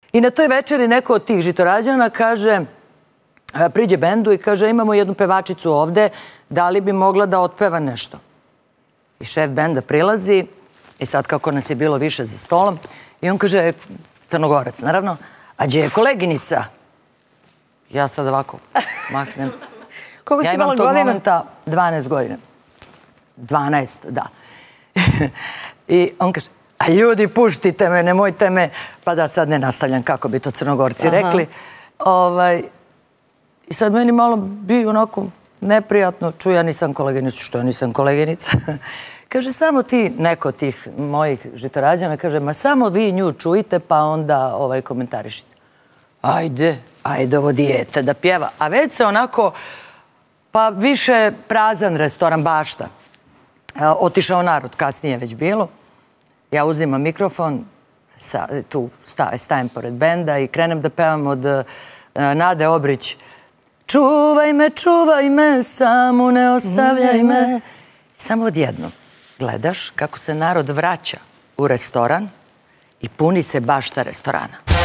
I na toj večeri neko od tih Žitorađana kaže, priđe bendu i kaže imamo jednu pevačicu ovde, da li bi mogla da otpeva nešto? I šef benda prilazi i sad kako nas je bilo više za stolom i on kaže, Crnogorac naravno, a gdje je koleginica? Ja sad ovako maknem. Koliko si imala godina? Ja imam tog godina? momenta 12 godina. 12, da. I on kaže, a ljudi, puštite me, nemojte me, pa da sad ne nastavljam kako bi to Crnogorci rekli. I sad meni malo bi onako neprijatno, čuj, ja nisam koleginica, što ja nisam koleginica. Kaže, samo ti, neko tih mojih Žitorađana, kaže, ma samo vi nju čujte, pa onda komentarišite. Ajde ovo dijete da pjeva. A već se onako, pa više prazan restoran, bašta. Otišao narod, kasnije već bilo. Ja uzimam mikrofon, tu stajem pored benda i krenem da pevam od Nade Obrić. Čuvaj me, samo ne ostavljaj me. Samo odjednom gledaš kako se narod vraća u restoran i puni se bašta restorana.